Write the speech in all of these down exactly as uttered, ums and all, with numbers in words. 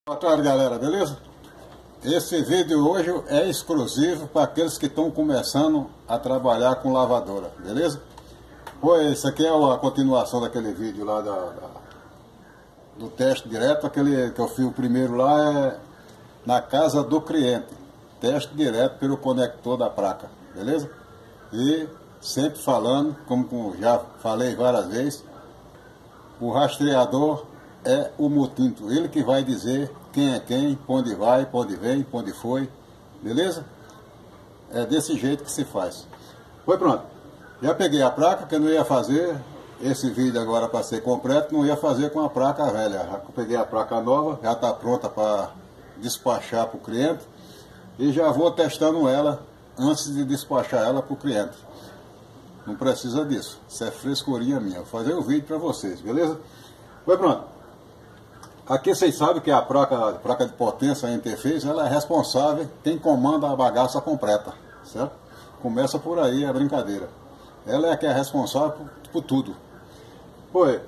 Boa tarde, galera, beleza? Esse vídeo hoje é exclusivo para aqueles que estão começando a trabalhar com lavadora, beleza? Pois isso aqui é a continuação daquele vídeo lá da, da, do teste direto. Aquele que eu fiz o primeiro lá é na casa do cliente, teste direto pelo conector da placa, beleza? E sempre falando, como já falei várias vezes, o rastreador é o multímetro, ele que vai dizer quem é quem, para onde vai, para onde vem, para onde foi, beleza? É desse jeito que se faz. Foi, pronto. Já peguei a placa, que eu não ia fazer esse vídeo agora para ser completo, não ia fazer com a placa velha. Já peguei a placa nova, já está pronta para despachar para o cliente e já vou testando ela antes de despachar ela para o cliente. Não precisa disso, isso é frescurinha minha. Vou fazer o vídeo para vocês, beleza? Foi, pronto. Aqui vocês sabem que a placa, a placa de potência, a interface, ela é responsável, quem comanda a bagaça completa, certo? Começa por aí a brincadeira. Ela é a que é responsável por, por tudo. Pois,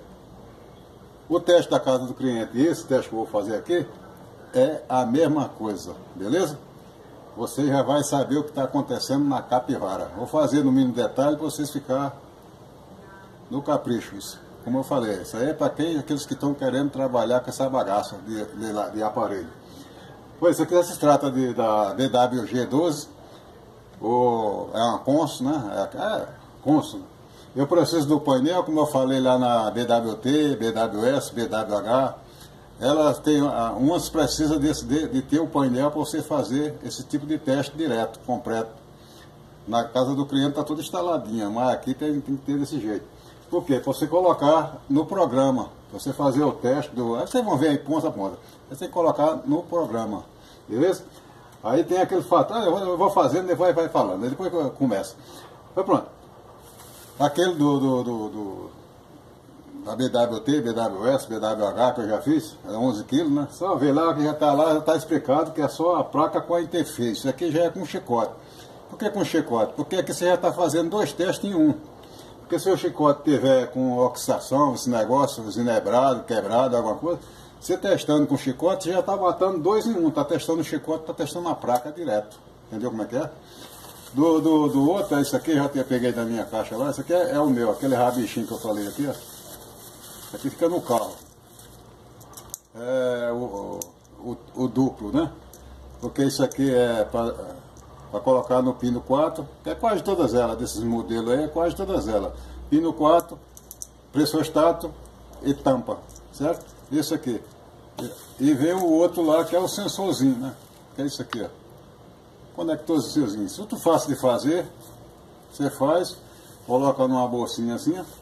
o teste da casa do cliente e esse teste que eu vou fazer aqui é a mesma coisa, beleza? Você já vai saber o que está acontecendo na capivara. Vou fazer no mínimo detalhe para vocês ficarem no capricho isso. Como eu falei, isso aí é para quem, aqueles que estão querendo trabalhar com essa bagaça de, de, de aparelho. Pois, isso aqui se trata de, da D W G doze, ou é uma Consul, né? É, é Consul. Eu preciso do painel, como eu falei lá na B W T, B W S, B W H. Elas têm, umas precisam desse, de, de ter o painel para você fazer esse tipo de teste direto, completo. Na casa do cliente está tudo instaladinha, mas aqui tem, tem que ter desse jeito. Por quê? Para você colocar no programa, para você fazer o teste do... Aí vocês vão ver aí ponta a ponta. Você tem que colocar no programa, beleza? Aí tem aquele fato, ah, eu vou fazendo, depois vai falando, depois começa. Então pronto. Aquele do, do, do, do da B W T, B W S, B W H que eu já fiz, é onze quilos, né? Só ver lá que já está lá, já está explicado que é só a placa com a interface. Isso aqui já é com chicote. Por que com chicote? Porque aqui você já está fazendo dois testes em um. Porque se o chicote tiver com oxidação, esse negócio, zinebrado, quebrado, alguma coisa, você testando com chicote, você já está matando dois em um. Está testando o chicote, está testando a placa direto. Entendeu como é que é? Do, do, do outro, isso aqui eu já tinha peguei da minha caixa lá. Isso aqui é, é o meu, aquele rabichinho que eu falei aqui, ó. Isso aqui fica no carro. É o, o, o duplo, né? Porque isso aqui é para... para colocar no pino quatro, que é quase todas elas, desses modelos aí, é quase todas elas. Pino quatro, pressostato e tampa, certo? Isso aqui. E vem o outro lá, que é o sensorzinho, né? Que é isso aqui, ó. Conectorzinho. Isso é muito fácil de fazer. Você faz, coloca numa bolsinha assim, ó,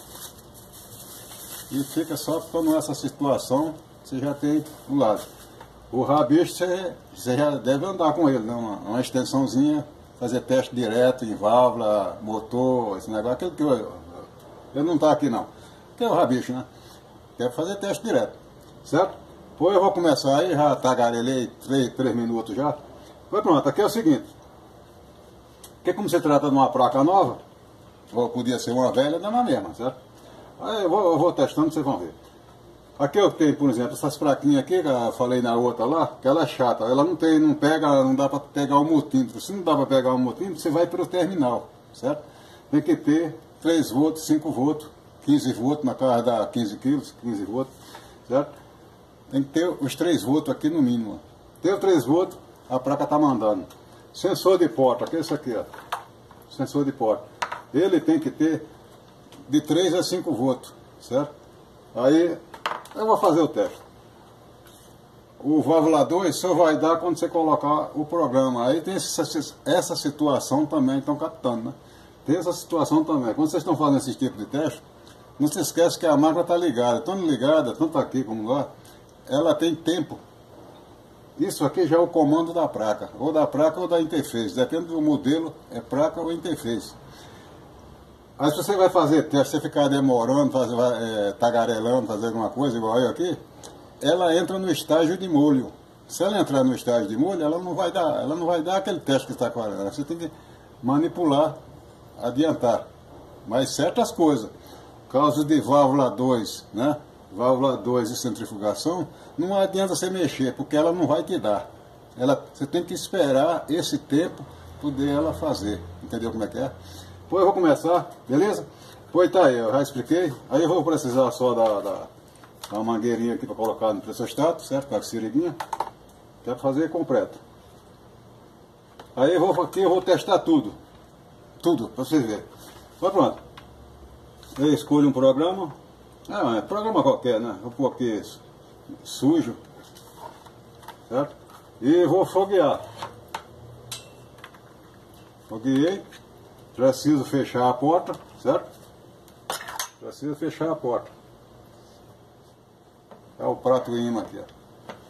e fica só ficando nessa situação, você já tem um lado. O rabicho você, você já deve andar com ele, né? uma, uma extensãozinha, fazer teste direto em válvula, motor, esse negócio, aquilo que eu, eu não tá aqui não. Que é o rabicho, né? Quero fazer teste direto, certo? Pois eu vou começar aí, já tagarelei três minutos já. Pois pronto, aqui é o seguinte, que como se trata de uma placa nova, ou podia ser uma velha, não é a mesma, certo? Aí eu vou, eu vou testando, vocês vão ver. Aqui eu tenho, por exemplo, essas plaquinhas aqui, que eu falei na outra lá, que ela é chata, ela não tem, não pega, não dá para pegar o multímetro. Se não dá para pegar o multímetro, você vai para o terminal, certo? Tem que ter três volts, cinco volts, quinze volts, na casa da quinze quilos, quinze volts, certo? Tem que ter os três volts aqui no mínimo. Tem os três volts, a placa está mandando. Sensor de porta, que é isso aqui, ó. Sensor de porta. Ele tem que ter de três a cinco volts, certo? Aí eu vou fazer o teste. O válvula dois só vai dar quando você colocar o programa. Aí tem essa, essa situação também, estão captando, né? Tem essa situação também. Quando vocês estão fazendo esse tipo de teste, não se esquece que a máquina está ligada. Tanto ligada, tanto aqui como lá, ela tem tempo. Isso aqui já é o comando da placa. Ou da placa ou da interface. Depende do modelo, é placa ou interface. Aí se você vai fazer teste, você ficar demorando, fazer, é, tagarelando, fazer alguma coisa, igual eu aqui, ela entra no estágio de molho. Se ela entrar no estágio de molho, ela não vai dar, ela não vai dar aquele teste que está fazendo. Você tem que manipular, adiantar. Mas certas coisas, causa de válvula dois, né? válvula dois de centrifugação, não adianta você mexer, porque ela não vai te dar. Ela, você tem que esperar esse tempo poder ela fazer. Entendeu como é que é? Pois eu vou começar, beleza? Pois tá aí, eu já expliquei. Aí eu vou precisar só da, da, da mangueirinha aqui para colocar no pressostato, certo? Com a seringuinha. Quero fazer completo. Aí eu vou aqui, eu vou testar tudo. Tudo, para vocês verem. Mas pronto. Eu escolho um programa. Ah, é programa qualquer, né? Vou pôr aqui sujo. Certo? E vou foguear. Fogueei. Preciso fechar a porta, certo? Preciso fechar a porta. É o prato imã aqui, ó.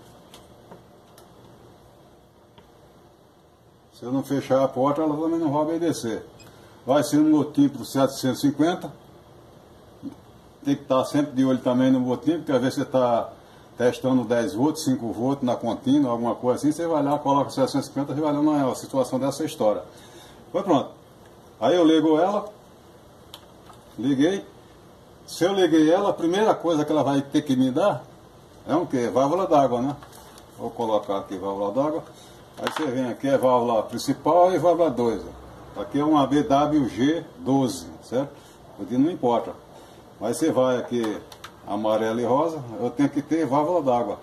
Se eu não fechar a porta, ela também não vai obedecer. Vai ser no motim para setecentos e cinquenta. Tem que estar sempre de olho também no motim, porque às vezes você está testando dez volts, cinco volts na contínua, alguma coisa assim, você vai lá, coloca setecentos e cinquenta, você vai lá, não é a situação dessa história. Foi pronto. Aí eu ligo ela, liguei. Se eu liguei ela, a primeira coisa que ela vai ter que me dar é um quê? Válvula d'água, né? Vou colocar aqui válvula d'água. Aí você vem aqui, é válvula principal e válvula dois. Aqui é uma B W G doze, certo? Aqui não importa. Mas você vai aqui, amarelo e rosa, eu tenho que ter válvula d'água.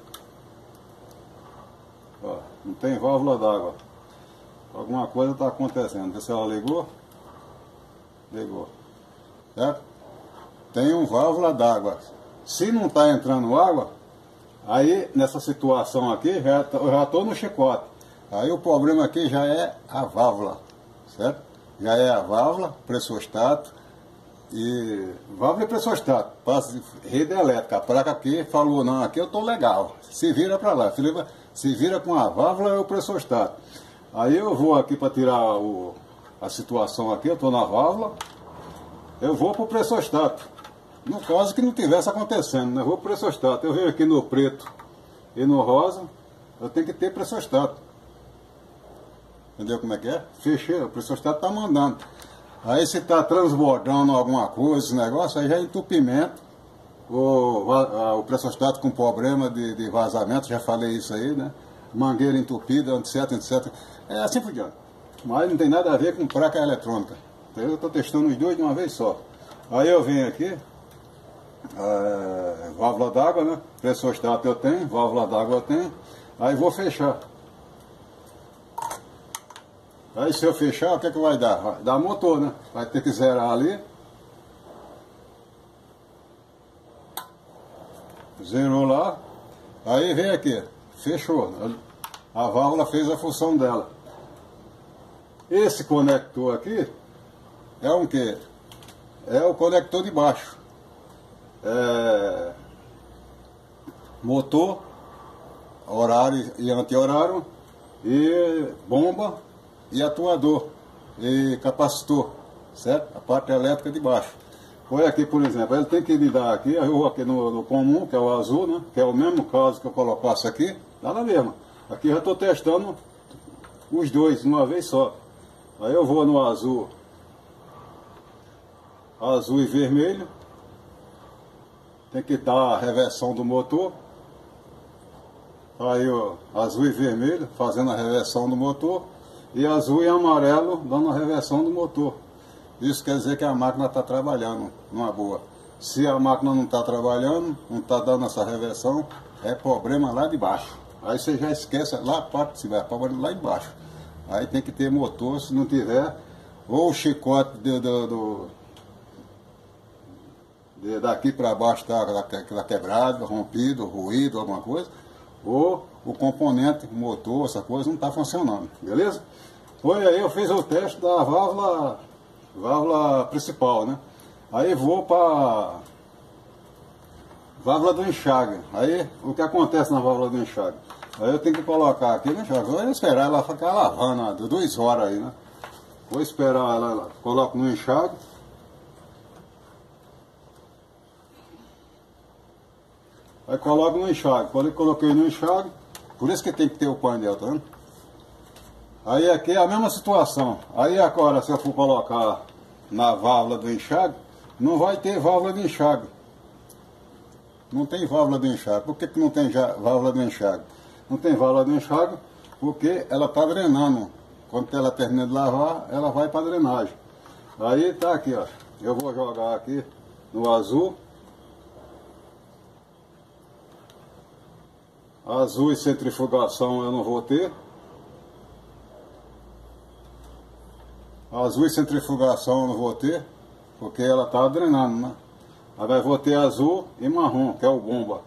Não tem válvula d'água. Alguma coisa está acontecendo. Vê se ela ligou. Ligou. Certo? Tem um válvula d'água. Se não está entrando água, aí nessa situação aqui, já, eu já estou no chicote. Aí o problema aqui já é a válvula. Certo? Já é a válvula, pressostato e válvula e pressostato. Passa rede elétrica. A placa aqui falou, não, aqui eu estou legal. Se vira para lá. Se vira com a válvula e o pressostato. Aí eu vou aqui para tirar o, a situação aqui, eu estou na válvula, eu vou para o pressostato. No caso que não tivesse acontecendo, né? Eu vou para o pressostato. Eu venho aqui no preto e no rosa, eu tenho que ter pressostato. Entendeu como é que é? Fechei, o pressostato está mandando. Aí se está transbordando alguma coisa, esse negócio, aí já é entupimento. O, o pressostato com problema de, de vazamento, já falei isso aí, né? Mangueira entupida, etc, etcétera. É assim por diante. Mas não tem nada a ver com placa eletrônica. Então eu estou testando os dois de uma vez só. Aí eu venho aqui, é, válvula d'água, né? Pressostato eu tenho, válvula d'água eu tenho. Aí vou fechar. Aí se eu fechar, o que é que vai dar? Vai dar motor, né? Vai ter que zerar ali. Zerou lá. Aí vem aqui. Fechou. A válvula fez a função dela. Esse conector aqui é um quê? É o conector de baixo. É... Motor, horário e anti-horário, e bomba e atuador e capacitor, certo? A parte elétrica de baixo. Olha aqui, por exemplo, ele tem que me dar aqui, eu vou aqui no, no comum, que é o azul, né? Que é o mesmo caso que eu colocasse aqui, dá na mesma. Aqui eu já estou testando os dois de uma vez só. Aí eu vou no azul, azul e vermelho. Tem que dar a reversão do motor. Aí ó, azul e vermelho fazendo a reversão do motor. E azul e amarelo dando a reversão do motor. Isso quer dizer que a máquina está trabalhando numa boa. Se a máquina não está trabalhando, não está dando essa reversão, é problema lá de baixo. Aí você já esquece lá a parte de cima, é problema lá embaixo. Aí tem que ter motor, se não tiver, ou o chicote do, do, do, de, daqui para baixo está tá quebrado, rompido, ruído, alguma coisa, ou o componente, o motor, essa coisa não está funcionando, beleza? Foi aí, eu fiz o teste da válvula, válvula principal, né? Aí vou para válvula do enxágue. Aí o que acontece na válvula do enxágue? Aí eu tenho que colocar aqui no enxágue. Vou esperar ela ficar lavando duas horas aí, né? Vou esperar ela, coloco no enxágue. Aí coloco no enxágue. Quando eu coloquei no enxágue, por isso que tem que ter o painel, tá vendo? Aí aqui é a mesma situação. Aí agora, se eu for colocar na válvula do enxágue, não vai ter válvula de enxágue. não tem válvula de enxágue. Por que, que não tem já válvula de enxágue? Não tem válvula de enxágue porque ela está drenando. Quando ela termina de lavar, ela vai para a drenagem. Aí tá aqui, ó. Eu vou jogar aqui no azul. Azul e centrifugação eu não vou ter. Azul e centrifugação eu não vou ter, porque ela está drenando, né? Agora eu vou ter azul e marrom, que é o bomba.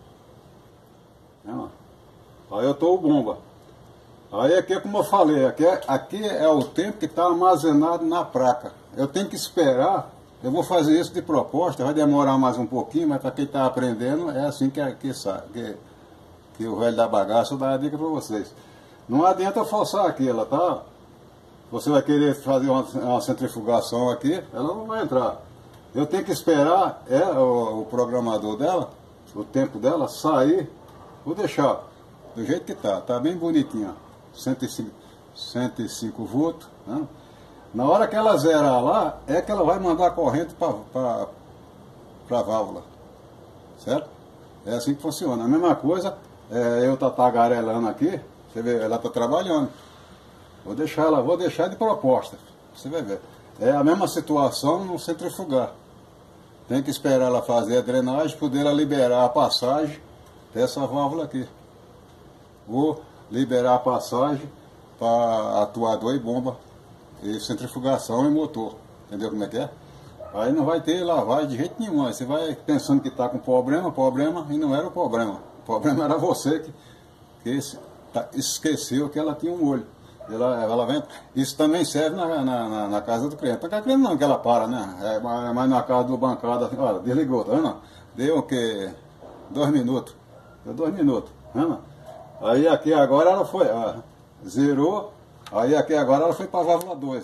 Aí eu tô o bomba. Aí aqui é como eu falei, aqui é, aqui é o tempo que está armazenado na placa. Eu tenho que esperar, eu vou fazer isso de proposta, vai demorar mais um pouquinho, mas para quem está aprendendo, é assim que, que, que, que o velho da bagaça dá a dica para vocês. Não adianta forçar aqui, ela tá... Você vai querer fazer uma, uma centrifugação aqui, ela não vai entrar. Eu tenho que esperar é, o, o programador dela, o tempo dela, sair. Vou deixar do jeito que tá, tá bem bonitinho, cento e cinco, cento e cinco volts. Né? Na hora que ela zerar lá, é que ela vai mandar a corrente para a válvula, certo? É assim que funciona. A mesma coisa, é, eu tá tagarelando aqui, você vê, ela tá trabalhando. Vou deixar ela, vou deixar de proposta, você vai ver. É a mesma situação no centrifugar. Tem que esperar ela fazer a drenagem, poder ela liberar a passagem dessa válvula aqui. Vou liberar a passagem para atuador e bomba, e centrifugação e motor. Entendeu como é que é? Aí não vai ter lavagem de jeito nenhum. Aí você vai pensando que está com problema, problema, e não era o problema. O problema era você que, que esqueceu que ela tinha um olho. Ela, ela vem, isso também serve na, na, na casa do cliente. Porque a cliente não que ela para, né? É mais na casa do bancada, olha, desligou, tá vendo? Deu o que? Dois minutos. Deu dois minutos, tá vendo? Aí aqui agora ela foi, ó, zerou, aí aqui agora ela foi para a válvula dois.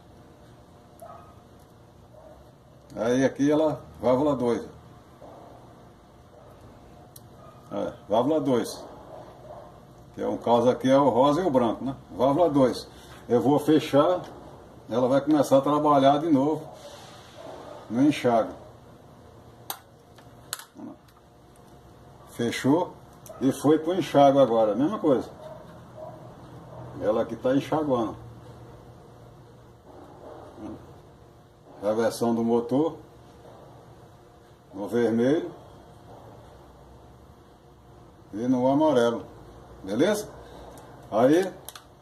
Ó. Aí aqui ela, válvula dois. É, válvula dois. Que é um caso aqui é o rosa e o branco, né? Válvula dois. Eu vou fechar, ela vai começar a trabalhar de novo no enxágue. Fechou e foi para o enxágue agora, mesma coisa. Ela aqui está enxaguando. A versão do motor no vermelho e no amarelo. Beleza? Aí,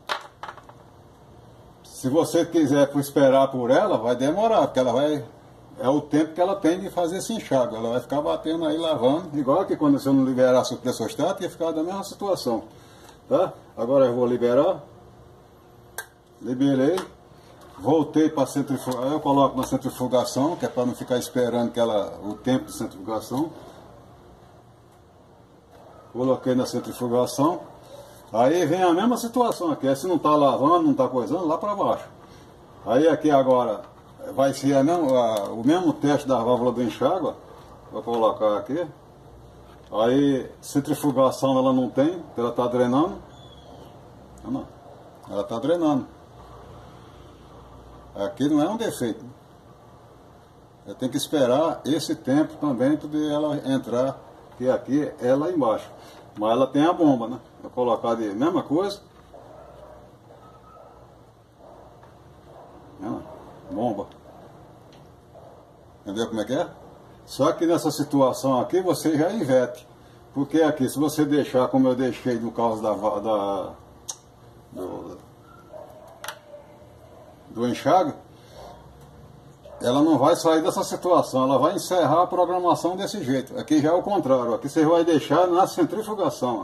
se você quiser esperar por ela, vai demorar, porque ela vai, é o tempo que ela tem de fazer esse enxágue. Ela vai ficar batendo aí, lavando, igual que quando você não liberasse o pressostato, ia ficar da mesma situação. Tá? Agora eu vou liberar. Liberei. Voltei para a centrifugação. Aí eu coloco na centrifugação, que é para não ficar esperando que ela, o tempo de centrifugação. Coloquei na centrifugação. Aí vem a mesma situação aqui. Se não está lavando, não está coisando, lá para baixo. Aí aqui agora vai ser a mesmo, a, o mesmo teste da válvula do enxágue. Ó. Vou colocar aqui. Aí centrifugação ela não tem, ela está drenando. Não, ela está drenando. Aqui não é um defeito. Eu tenho que esperar esse tempo também para ela entrar, que aqui é lá embaixo. Mas ela tem a bomba, né? Vou colocar de mesma coisa. Bomba. Entendeu como é que é? Só que nessa situação aqui você já inverte. Porque aqui, se você deixar como eu deixei no caso da, da do, do enxágue, ela não vai sair dessa situação, ela vai encerrar a programação desse jeito. Aqui já é o contrário, aqui você vai deixar na centrifugação.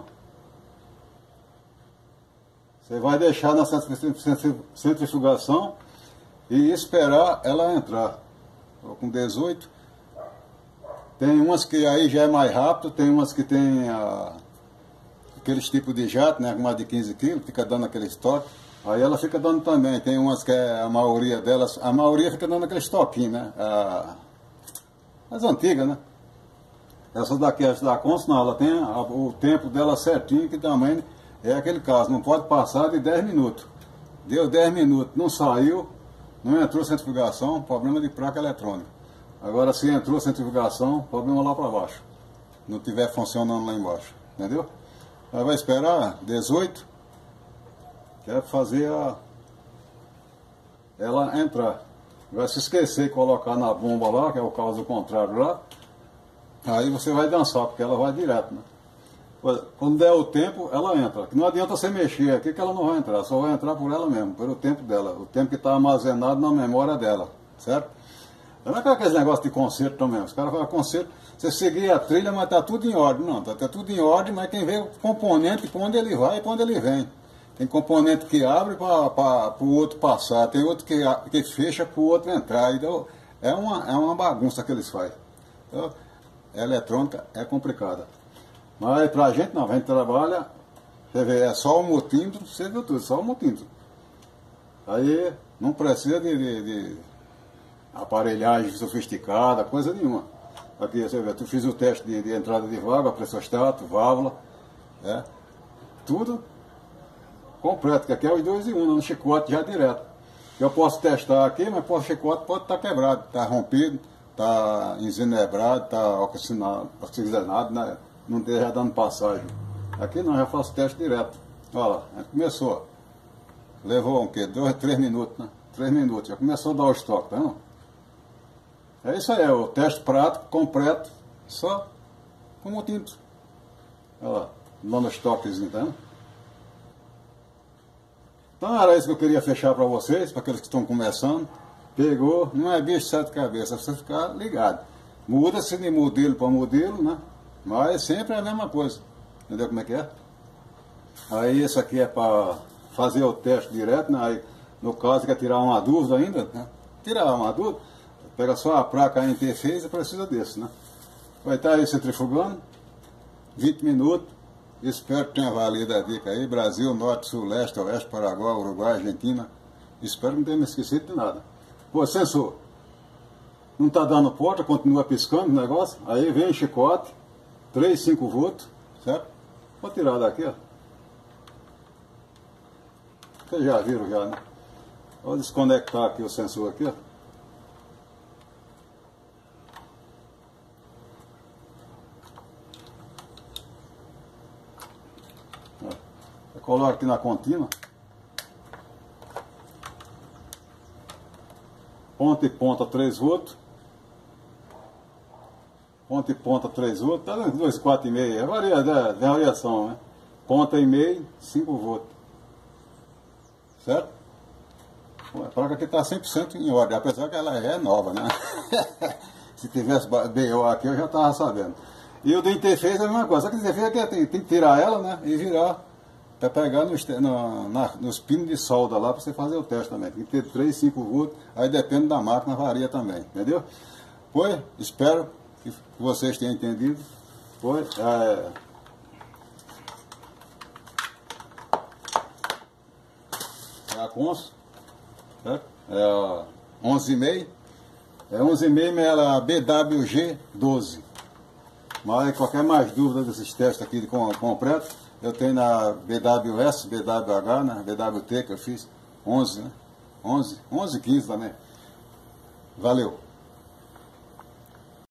Você vai deixar na centrifugação e esperar ela entrar. Estou com dezoito. Tem umas que aí já é mais rápido, tem umas que tem a, aqueles tipos de jato, né, mais de quinze quilos, fica dando aquele estoque. Aí ela fica dando também, tem umas que é, a maioria delas, a maioria fica dando aquele estoquinho, né? A, as antigas, né? Essa daqui, essa da Consul, não, ela tem a, o tempo dela certinho, que também é aquele caso, não pode passar de dez minutos. Deu dez minutos, não saiu, não entrou centrifugação, problema de placa eletrônica. Agora se entrou centrifugação, problema lá para baixo. não estiver funcionando lá embaixo, entendeu? Aí vai esperar dezoito, que é fazer a, ela entrar. Vai se esquecer de colocar na bomba lá, que é o caso contrário lá, aí você vai dançar, porque ela vai direto, né? Quando der o tempo, ela entra. Não adianta você mexer aqui que ela não vai entrar, só vai entrar por ela mesmo, pelo tempo dela, o tempo que está armazenado na memória dela, certo? Não é aqueles negócios de concerto também, os caras falam concerto, você seguir a trilha, mas está tudo em ordem. Não, está tá tudo em ordem, mas quem vê o componente, para onde ele vai e para onde ele vem. Tem componente que abre para o outro passar, tem outro que, que fecha para o outro entrar. Então, é uma, é uma bagunça que eles fazem. Então, a eletrônica é complicada. Mas para a gente não, a gente trabalha, você vê, é só o multímetro, você viu tudo, só o multímetro. Aí não precisa de, de, de aparelhagem sofisticada, coisa nenhuma. Aqui você vê, eu fiz o teste de, de entrada de vaga, pressostato, válvula, né? Tudo completo, que aqui é os dois em um, no chicote já direto. Eu posso testar aqui, mas o chicote pode estar quebrado, está rompido, está enzenebrado, está oxigenado, né? Não esteja dando passagem. Aqui não, já faço teste direto. Olha lá, começou. Levou um quê? Dois, três minutos, né? Três minutos, já começou a dar o estoque, tá vendo? É isso aí, é o teste prático, completo, só com multímetro. Olha lá, dando estoquezinho, tá vendo? Então era isso que eu queria fechar para vocês, para aqueles que estão começando. Pegou, não é bicho de sete cabeças, é você ficar ligado. Muda-se de modelo para modelo, né? Mas sempre é a mesma coisa. Entendeu como é que é? Aí isso aqui é para fazer o teste direto, né? Aí, no caso, quer tirar uma dúvida ainda, né? Tirar uma dúvida, pega só a placa A N T fez e precisa desse, né? Vai estar aí centrifugando, vinte minutos. Espero que tenha valido a dica aí. Brasil, Norte, Sul, Leste, Oeste, Paraguai, Uruguai, Argentina. Espero que não tenha me esquecido de nada. Pô, sensor, não está dando porta, continua piscando o negócio. Aí vem o chicote, três, cinco volts, certo? Vou tirar daqui, ó. Vocês já viram já, né? Vou desconectar aqui o sensor aqui, ó. Eu coloco aqui na contínua. Ponta e ponta três volts. Ponta e ponta três volts. Tá vendo? dois, quatro e meio. É varia, é, é variação, né? Ponta e meio, cinco volts. Certo? A placa aqui está cem por cento em ordem, apesar que ela é nova, né? Se tivesse B O aqui eu já estava sabendo. E o do interface é a mesma coisa. Só que o interface aqui tem, tem que tirar ela, né? E virar para pegar nos, no, na, nos pinos de solda lá para você fazer o teste também. Tem que ter três, cinco volts, aí depende da máquina, varia também, entendeu? Pois, espero que vocês tenham entendido. Pois, é... é a Consul, certo? É a onze e meio, é onze e meio, ela é a B W G doze. Mas qualquer mais dúvida desses testes aqui de completo, eu tenho na B W S, B W H, né? B W T que eu fiz, onze, né? onze, onze, quinze também. Valeu!